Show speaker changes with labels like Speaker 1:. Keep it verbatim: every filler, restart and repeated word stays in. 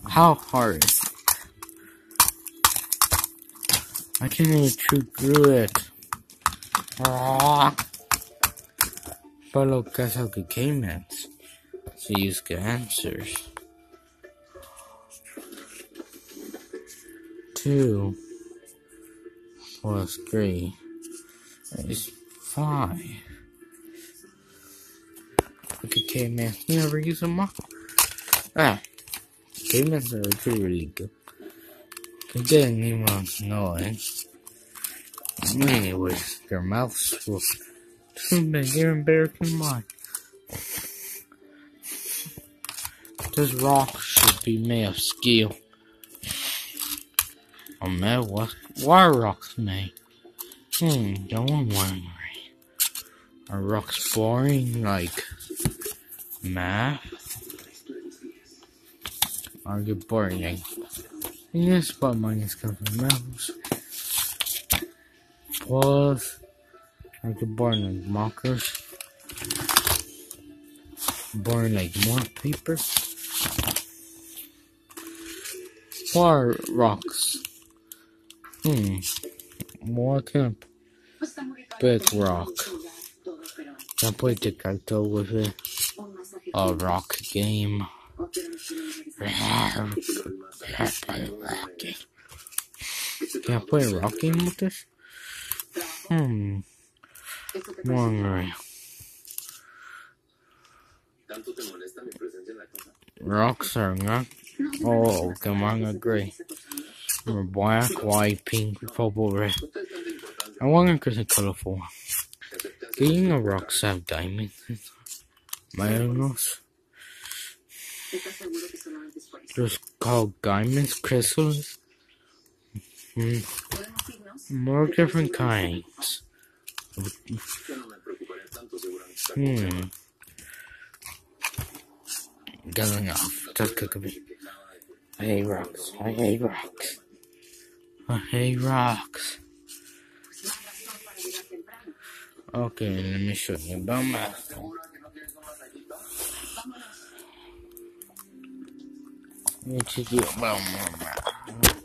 Speaker 1: How hard is it? I can't even chew through it. Ah. But look, that's how the game ends. So use good answers. Two plus three is five. Look at caveman. You never use them up. Ah, cavemen are actually really good. They didn't even know it. Anyways, their mouths were too big, even bigger than mine. This rock should be made of steel. Or metal. What? What are rocks made? Hmm, don't worry. Are rocks boring like math? Are you boring like? Yes, but mine is coming from metals. Plus, are you boring like markers? Boring like more paper? Or rocks? Hmm. What kind of big rock? Can I play tic-tac-toe with it? A rock game. Can I play a rock game with this? Hmm. Wondering. Rocks are not. Oh, come on, agree. Or black, white, pink, purple, red. I wonder because they're colorful. Do you know rocks have diamonds? Diamonds? They're called diamonds, crystals. Mm. More different kinds. Hmm. Going off. Just cook me. I hate rocks. I hate rocks. I hate rocks. Okay, let me show you about math. Let me show you about more math.